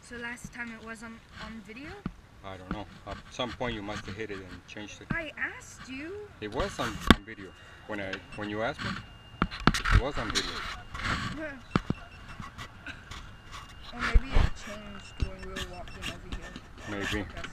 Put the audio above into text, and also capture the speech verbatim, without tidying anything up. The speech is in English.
So last time it was on, on video? I don't know. At some point you must have hit it and changed it. I asked you. It was on, on video. When I when you asked me, it was on video. Or maybe it changed when we were walking over here. Maybe. Okay.